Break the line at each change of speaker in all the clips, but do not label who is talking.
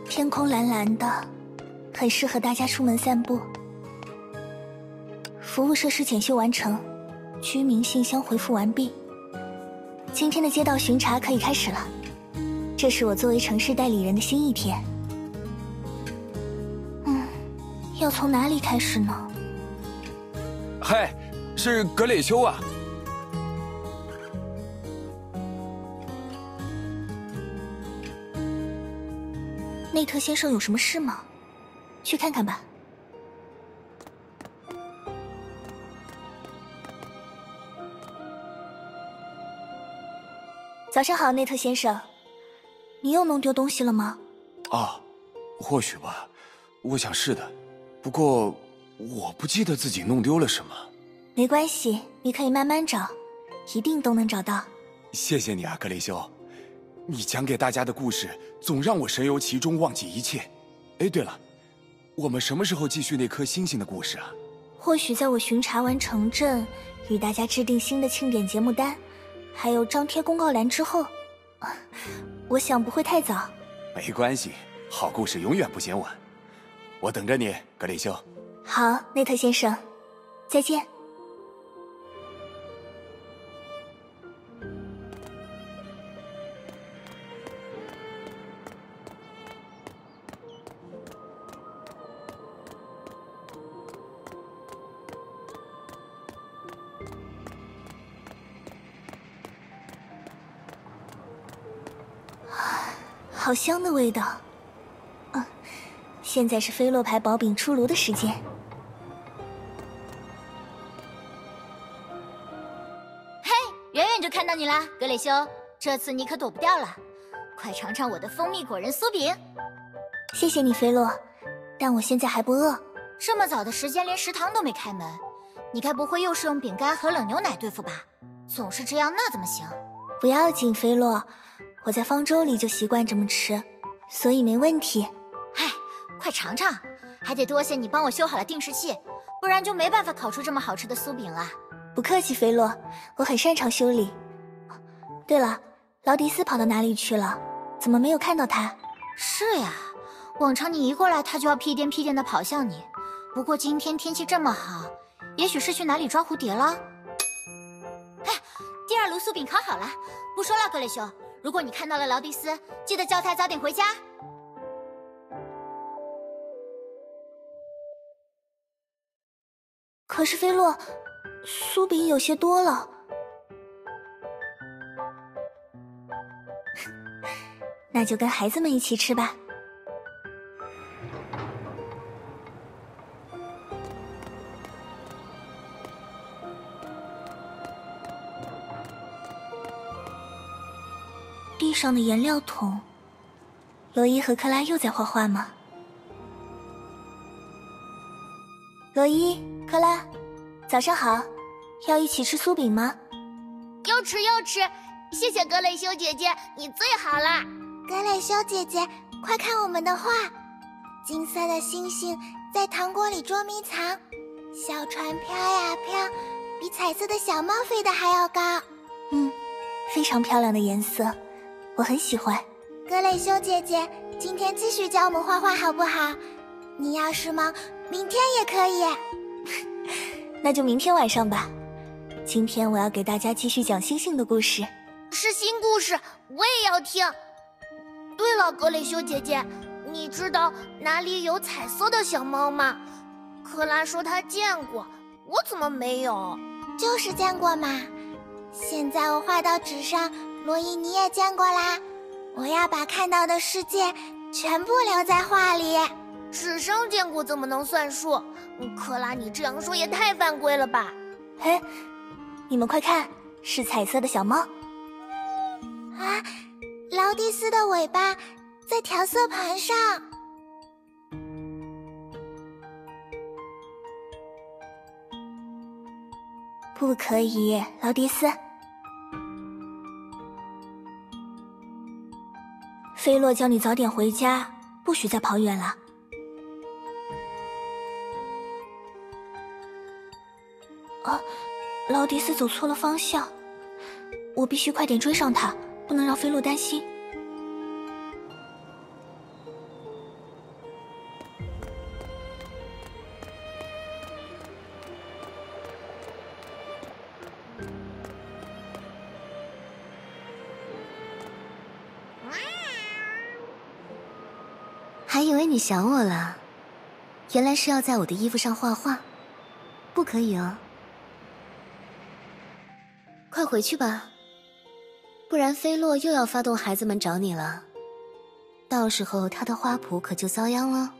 天空蓝蓝的，很适合大家出门散步。服务设施检修完成，居民信箱回复完毕。今天的街道巡查可以开始了。这是我作为城市代理人的新一天。要从哪里开始呢？
嗨，是格雷修啊。
内特先生有什么事吗？去看看吧。早上好，内特先生，你又弄丢东西了吗？
啊，或许吧，我想是的。不过我不记得自己弄丢了什么。
没关系，你可以慢慢找，一定都能找到。
谢谢你啊，格雷修，你讲给大家的故事总让我神游其中，忘记一切。哎，对了，我们什么时候继续那颗星星的故事啊？
或许在我巡查完城镇，与大家制定新的庆典节目单，还有张贴公告栏之后，我想不会太早。
没关系，好故事永远不嫌晚。我等着你，格雷修。
好，内特先生，再见。好香的味道。现在是菲洛牌薄饼出炉的时间。
嘿，远远就看到你啦，格雷修，这次你可躲不掉了。快尝尝我的蜂蜜果仁酥饼。
谢谢你，菲洛，但我现在还不饿。
这么早的时间连食堂都没开门，你该不会又是用饼干和冷牛奶对付吧？总是这样那怎么行？
不要紧，菲洛，我在方舟里就习惯这么吃，所以没问题。
嗨，快尝尝，还得多谢你帮我修好了定时器，不然就没办法烤出这么好吃的酥饼了。
不客气，菲洛，我很擅长修理。对了，劳迪斯跑到哪里去了？怎么没有看到他？
是呀，往常你一过来他就要屁颠屁颠地跑向你，不过今天天气这么好，也许是去哪里抓蝴蝶了。哎，第二炉酥饼烤好了，不说了，格雷修，如果你看到了劳迪斯，记得叫他早点回家。
可是菲洛，酥饼有些多了。那就跟孩子们一起吃吧。地上的颜料桶，罗伊和克拉又在画画吗？罗伊、克拉，早上好，要一起吃酥饼吗？
要吃要吃，谢谢格雷修姐姐，你最好了。
格雷修姐姐，快看我们的画，金色的星星在糖果里捉迷藏，小船飘呀飘，比彩色的小猫飞得还要高。
非常漂亮的颜色，我很喜欢。
格雷修姐姐，今天继续教我们画画好不好？你要是忙，明天也可以。
那就明天晚上吧。今天我要给大家继续讲星星的故事。
是新故事，我也要听。对了，格雷修姐姐，你知道哪里有彩色的小猫吗？克拉说她见过，我怎么没有？
就是见过嘛。现在我画到纸上，罗伊你也见过啦。我要把看到的世界全部留在画里。
纸上见过怎么能算数？克拉，你这样说也太犯规了吧？
嘿，你们快看，是彩色的小猫。
啊，劳迪斯的尾巴在调色盘上。
不可以，劳迪斯。菲洛叫你早点回家，不许再跑远了。劳迪斯走错了方向，我必须快点追上他，不能让菲洛担心。
还以为你想我了，原来是要在我的衣服上画画，不可以哦。快回去吧，不然菲洛又要发动孩子们找你了，到时候他的花圃可就遭殃了。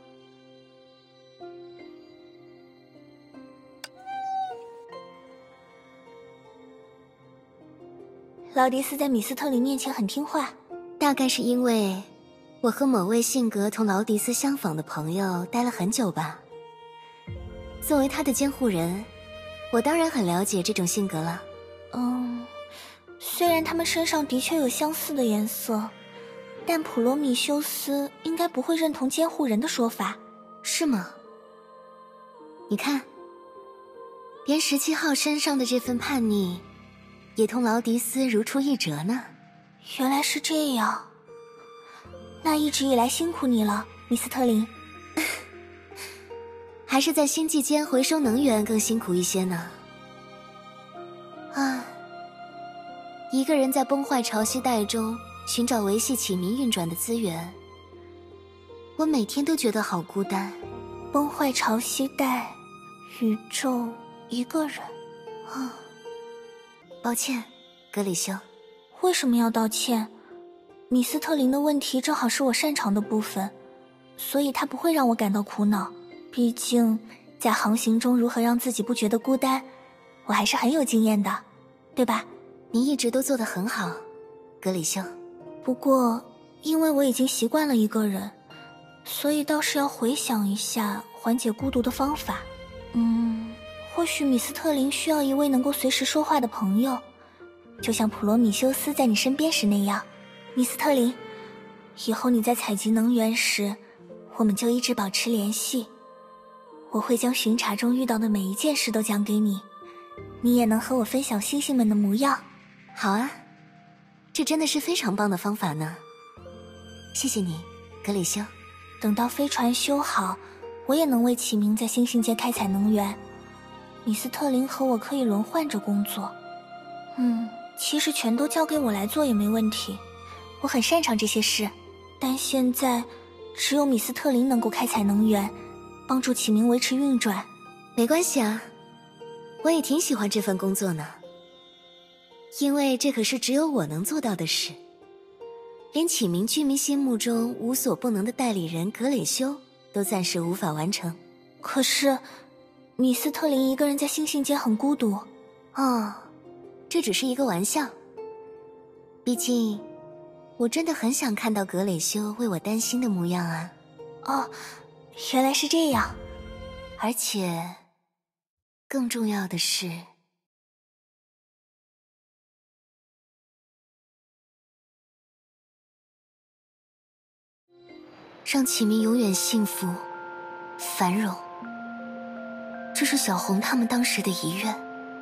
劳迪斯在米斯特林面前很听话，
大概是因为我和某位性格同劳迪斯相仿的朋友待了很久吧。作为他的监护人，我当然很了解这种性格了。
虽然他们身上的确有相似的颜色，但普罗米修斯应该不会认同监护人的说法，
是吗？你看，连17号身上的这份叛逆也同劳迪斯如出一辙呢。
原来是这样，那一直以来辛苦你了，米斯特林。
还是在星际间回收能源更辛苦一些呢。一个人在崩坏潮汐带中寻找维系启明运转的资源，我每天都觉得好孤单。
崩坏潮汐带，宇宙，一个人。
抱歉，格里修。
为什么要道歉？米斯特林的问题正好是我擅长的部分，所以他不会让我感到苦恼。毕竟在航行中如何让自己不觉得孤单，我还是很有经验的，对吧？
你一直都做得很好，格里修。
不过因为我已经习惯了一个人，所以倒是要回想一下缓解孤独的方法。或许米斯特林需要一位能够随时说话的朋友，就像普罗米修斯在你身边时那样。米斯特林，以后你在采集能源时，我们就一直保持联系。我会将巡查中遇到的每一件事都讲给你，你也能和我分享星星们的模样。
好啊，这真的是非常棒的方法呢。谢谢你，格里修。
等到飞船修好，我也能为启明在星星界开采能源。米斯特林和我可以轮换着工作。其实全都交给我来做也没问题，我很擅长这些事。但现在只有米斯特林能够开采能源，帮助启明维持运转。
没关系啊，我也挺喜欢这份工作呢。因为这可是只有我能做到的事，连启明居民心目中无所不能的代理人格蕾修都暂时无法完成。
可是米斯特林一个人在星星间很孤独。
这只是一个玩笑，毕竟我真的很想看到格蕾修为我担心的模样啊。
原来是这样。
而且更重要的是，让启明永远幸福繁荣，这是小红他们当时的遗愿。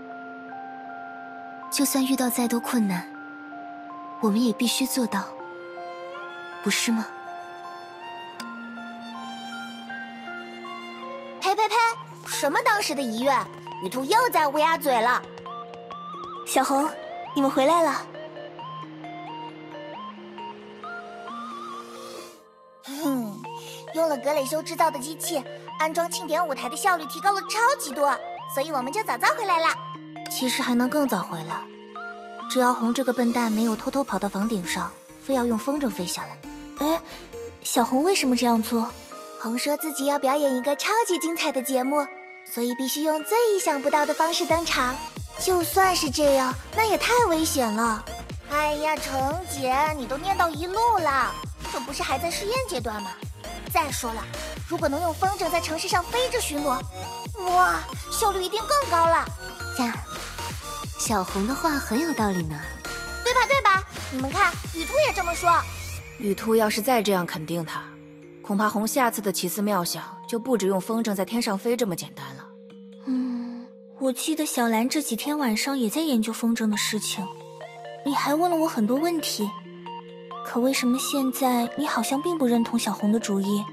就算遇到再多困难，我们也必须做到，不是吗？
呸！什么当时的遗愿？雨兔又在乌鸦嘴了。
小红，你们回来了。
用了格蕾修制造的机器，安装庆典舞台的效率提高了超级多，所以我们就早回来了。
其实还能更早回来，只要红这个笨蛋没有偷偷跑到房顶上，非要用风筝飞下来。小红为什么这样做？
红说自己要表演一个超级精彩的节目，所以必须用最意想不到的方式登场。就算是这样，那也太危险了。哎呀，程姐，你都念到一路了，这不是还在试验阶段吗？再说了，如果能用风筝在城市上飞着巡逻，哇，效率一定更高了。
小红的话很有道理呢，
对吧？你们看，雨兔也这么说。
雨兔要是再这样肯定他，恐怕红下次的奇思妙想就不止用风筝在天上飞这么简单了。
我记得小兰这几天晚上也在研究风筝的事情，你还问了我很多问题，可为什么现在你好像并不认同小红的主意？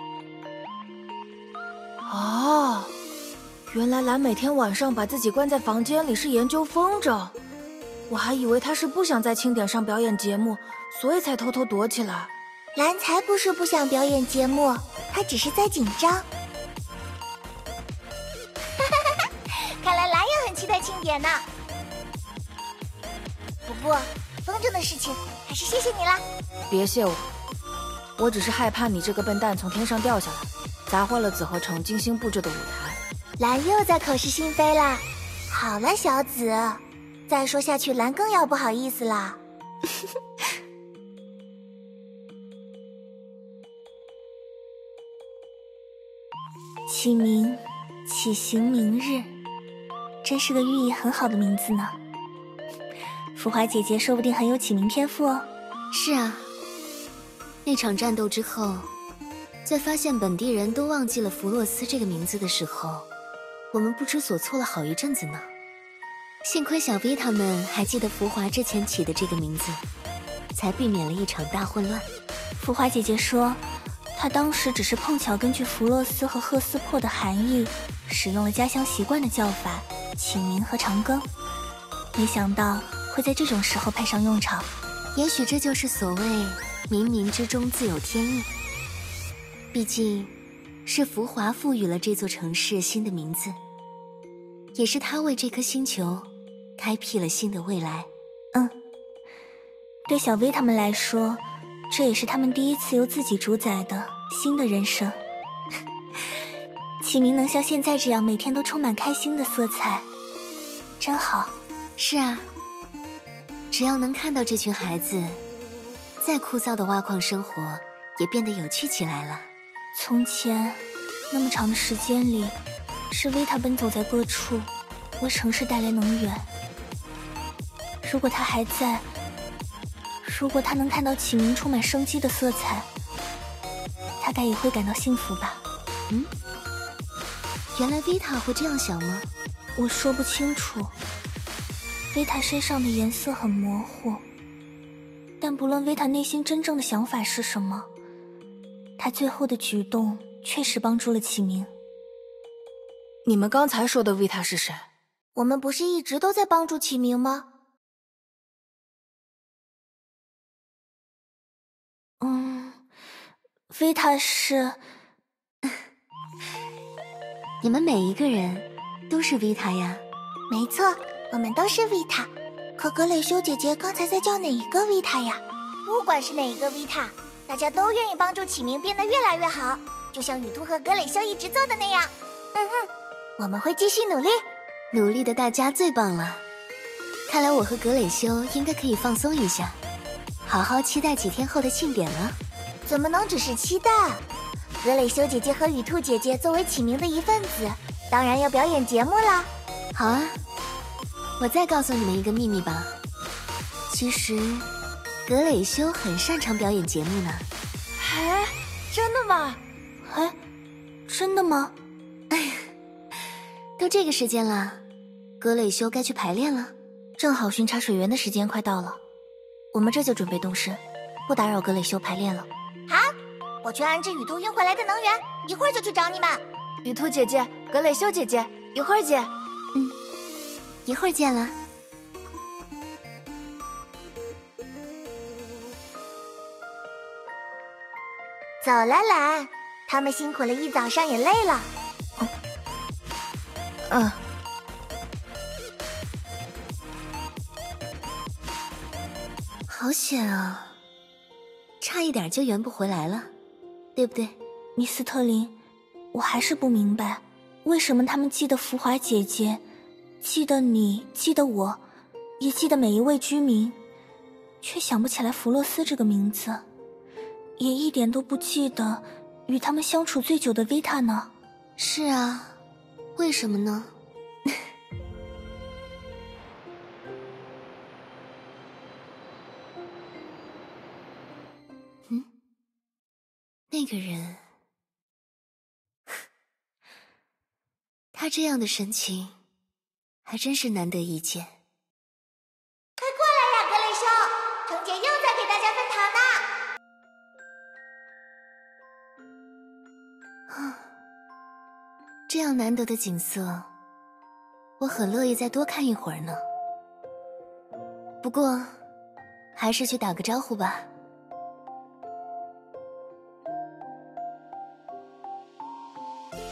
原来兰每天晚上把自己关在房间里是研究风筝，我还以为她是不想在庆典上表演节目，所以才偷偷躲起来。
蓝才不是不想表演节目，他只是在紧张。
看来蓝也很期待庆典呢。不过，风筝的事情还是谢谢你了。
别谢我，我只是害怕你这个笨蛋从天上掉下来，砸坏了紫河城精心布置的舞台。
蓝又在口是心非啦。好了，小紫，再说下去蓝更要不好意思啦。
启明，启行明日，真是个寓意很好的名字呢。浮华姐姐说不定很有启明天赋哦。
是啊，那场战斗之后，在发现本地人都忘记了弗洛斯这个名字的时候，我们不知所措了好一阵子呢。幸亏小 V 他们还记得浮华之前起的这个名字，才避免了一场大混乱。
浮华姐姐说，她当时只是碰巧根据弗洛斯和赫斯珀的含义，使用了家乡习惯的叫法启明和长庚，没想到会在这种时候派上用场。
也许这就是所谓冥冥之中自有天意，毕竟是浮华赋予了这座城市新的名字，也是他为这颗星球开辟了新的未来。
对小 V 他们来说，这也是他们第一次由自己主宰的新的人生。启明能像现在这样每天都充满开心的色彩，真好。
是啊，只要能看到这群孩子，再枯燥的挖矿生活也变得有趣起来了。
从前那么长的时间里，是维塔奔走在各处，为城市带来能源。如果他还在，如果他能看到启明充满生机的色彩，他该也会感到幸福吧。
原来维塔会这样想吗？
我说不清楚。维塔身上的颜色很模糊，但不论维塔内心真正的想法是什么，他最后的举动确实帮助了启明。
你们刚才说的维塔是谁？
我们不是一直都在帮助启明吗？
维塔是
你们每一个人都是维塔呀。
没错，我们都是维塔。可格蕾修姐姐刚才在叫哪一个维塔呀？
不管是哪一个维塔，大家都愿意帮助启明变得越来越好，就像雨兔和格蕾修一直做的那样。
我们会继续努力。
努力的大家最棒了。看来我和格蕾修应该可以放松一下，好好期待几天后的庆典了。
怎么能只是期待？格蕾修姐姐和雨兔姐姐作为启明的一份子，当然要表演节目啦。
好啊，我再告诉你们一个秘密吧。其实，格蕾修很擅长表演节目呢。
哎，真的吗？
哎，真的吗？
哎呀，都这个时间了，格蕾修该去排练了。
正好巡查水源的时间快到了，我们这就准备动身，不打扰格蕾修排练了。
好，我去安置雨兔运回来的能源，一会儿就去找你们。
雨兔姐姐，格蕾修姐姐，一会儿见。
一会儿见了。
走了，蓝，他们辛苦了一早上也累了。
好险啊，差一点就圆不回来了，对不对？
米斯特林，我还是不明白，为什么他们记得浮华姐姐，记得你，记得我，也记得每一位居民，却想不起来弗洛斯这个名字，也一点都不记得与他们相处最久的维塔呢？
是啊，为什么呢？那个人，他这样的神情，还真是难得一见。
快过来呀，格蕾修，程姐又在给大家分糖呢。
这样难得的景色，我很乐意再多看一会儿呢。不过，还是去打个招呼吧。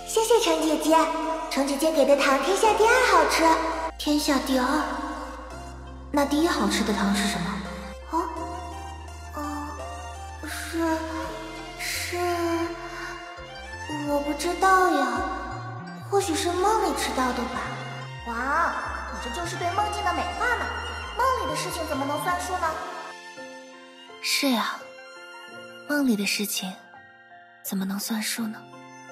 谢谢程姐姐，程姐姐给的糖天下第2好吃。
天下第2？那第1好吃的糖是什么？
是，我不知道呀，或许是梦里吃到的吧。
哇，你这就是对梦境的美化嘛！梦里的事情怎么能算数呢？
是呀，梦里的事情怎么能算数呢？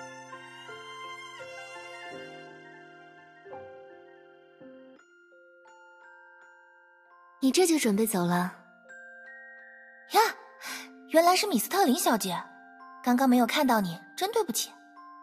你这就准备走了？
呀，原来是米斯特林小姐，刚刚没有看到你，真对不起。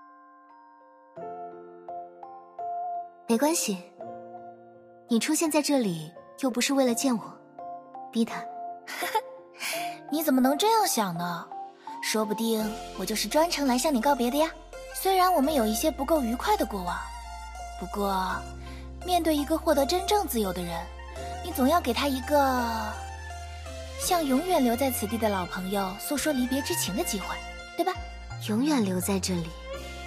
没关系，你出现在这里又不是为了见我，逼他。
你怎么能这样想呢？说不定我就是专程来向你告别的呀。虽然我们有一些不够愉快的过往，不过面对一个获得真正自由的人，你总要给他一个向永远留在此地的老朋友诉说离别之情的机会，对吧？
永远留在这里，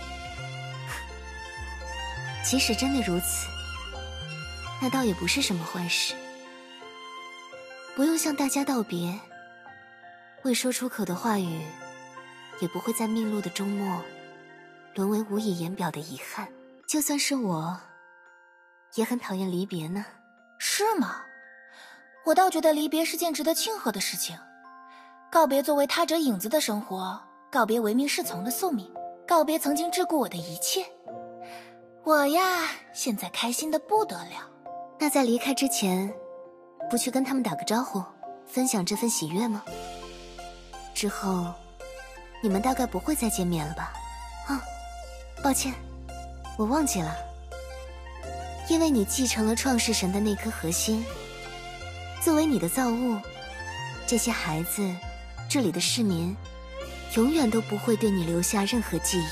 即使真的如此，那倒也不是什么坏事。不用向大家道别，未说出口的话语也不会在命路的终末沦为无以言表的遗憾。就算是我也很讨厌离别呢。
是吗？我倒觉得离别是件值得庆贺的事情。告别作为他者影子的生活，告别唯命是从的宿命，告别曾经桎梏我的一切。我呀，现在开心的不得了。
那在离开之前，不去跟他们打个招呼，分享这份喜悦吗？之后你们大概不会再见面了吧？抱歉，我忘记了。因为你继承了创世神的那颗核心，作为你的造物，这些孩子，这里的市民，永远都不会对你留下任何记忆。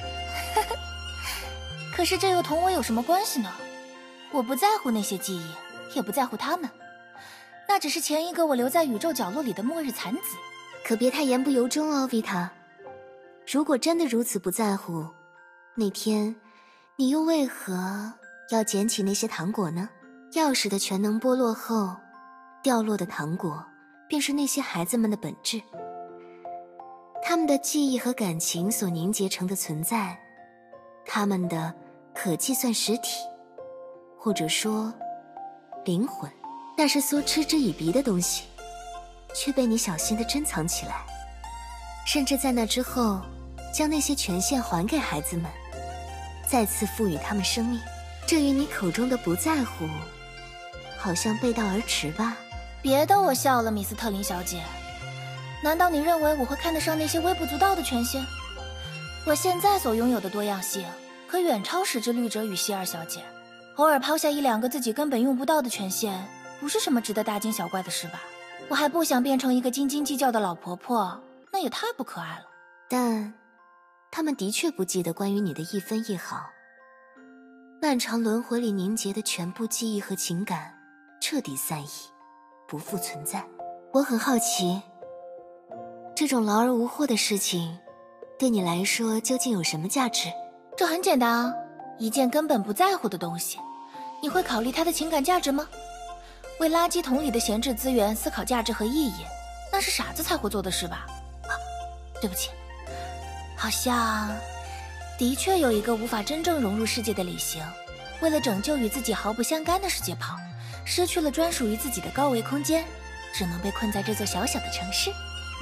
可是这又同我有什么关系呢？我不在乎那些记忆，也不在乎他们，那只是前一个我留在宇宙角落里的末日残子。
可别太言不由衷哦，维塔。如果真的如此不在乎，那天你又为何要捡起那些糖果呢？钥匙的全能剥落后，掉落的糖果便是那些孩子们的本质，他们的记忆和感情所凝结成的存在，他们的可计算实体，或者说灵魂，那是苏嗤之以鼻的东西，却被你小心地珍藏起来，甚至在那之后将那些权限还给孩子们，再次赋予他们生命。这与你口中的不在乎好像背道而驰吧？
别逗我笑了，米斯特林小姐。难道你认为我会看得上那些微不足道的权限？我现在所拥有的多样性可远超时之律者与希尔小姐。偶尔抛下一两个自己根本用不到的权限，不是什么值得大惊小怪的事吧？我还不想变成一个斤斤计较的老婆婆，那也太不可爱了。
但他们的确不记得关于你的一分一毫，漫长轮回里凝结的全部记忆和情感彻底散逸，不复存在。我很好奇，这种劳而无获的事情对你来说究竟有什么价值？
这很简单啊，一件根本不在乎的东西，你会考虑它的情感价值吗？为垃圾桶里的闲置资源思考价值和意义，那是傻子才会做的事吧？对不起，好像的确有一个无法真正融入世界的李行，为了拯救与自己毫不相干的世界跑，失去了专属于自己的高维空间，只能被困在这座小小的城市。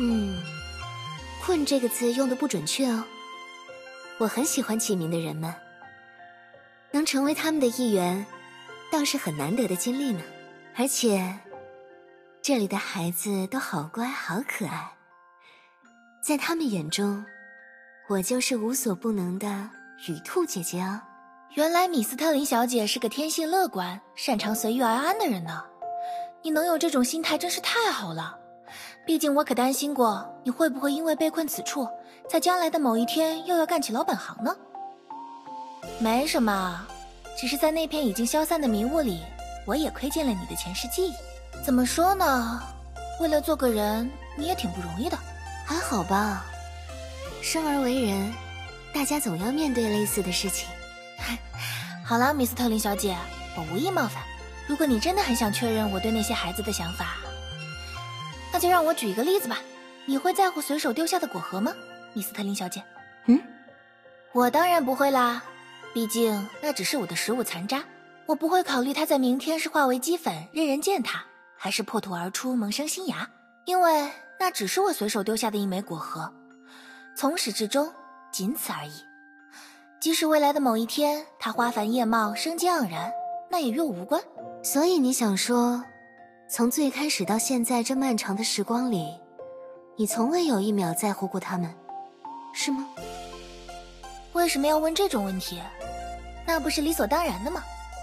困这个字用得不准确哦。我很喜欢启明的人们，能成为他们的一员，倒是很难得的经历呢。而且这里的孩子都好乖好可爱，在他们眼中，我就是无所不能的雨兔姐姐哦。
原来米斯特林小姐是个天性乐观、擅长随遇而安的人呢。你能有这种心态真是太好了。毕竟我可担心过，你会不会因为被困此处，在将来的某一天又要干起老本行呢？没什么，只是在那片已经消散的迷雾里，我也窥见了你的前世记忆。怎么说呢？为了做个人，你也挺不容易的。
还好吧，生而为人， 大家总要面对类似的事情。
好了，米斯特林小姐，我无意冒犯。如果你真的很想确认我对那些孩子的想法，那就让我举一个例子吧。你会在乎随手丢下的果核吗，米斯特林小姐？我当然不会啦，毕竟那只是我的食物残渣。我不会考虑它在明天是化为齑粉任人践踏，还是破土而出萌生新芽，因为那只是我随手丢下的一枚果核，从始至终仅此而已。即使未来的某一天它花繁叶茂生机盎然，那也与我无关。
所以你想说，从最开始到现在这漫长的时光里，你从未有一秒在乎过他们，是吗？
为什么要问这种问题？那不是理所当然的吗？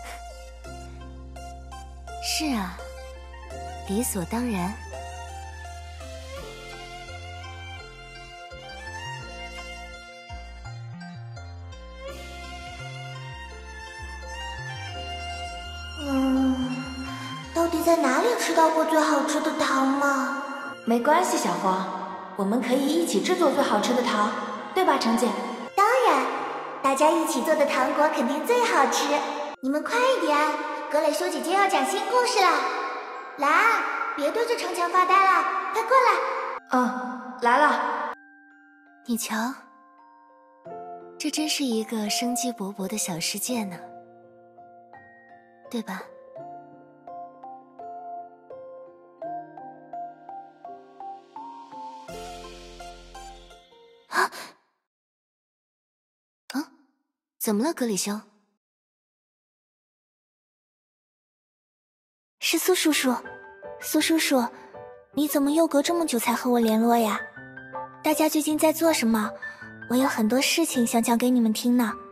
是啊，理所当然。
到底在哪里吃到过最好吃的糖吗？
没关系，小花，我们可以一起制作最好吃的糖，对吧，程姐？
当然，大家一起做的糖果肯定最好吃。你们快一点，格蕾修姐姐要讲新故事了。来，别对着城墙发呆了，快过来。
来了。
你瞧，这真是一个生机勃勃的小世界呢，对吧？怎么了，格里修？
是苏叔叔，苏叔叔，你怎么又隔这么久才和我联络呀？大家最近在做什么？我有很多事情想讲给你们听呢。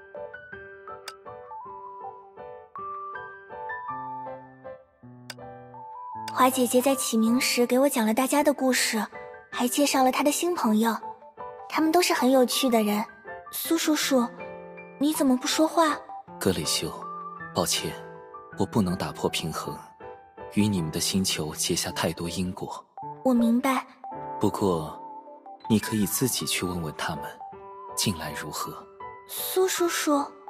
花姐姐在启明时给我讲了大家的故事，还介绍了她的新朋友，他们都是很有趣的人。苏叔叔，你怎么不说话？
格蕾修，抱歉，我不能打破平衡，与你们的星球结下太多因果。
我明白。
不过，你可以自己去问问他们，近来如何。
苏叔叔。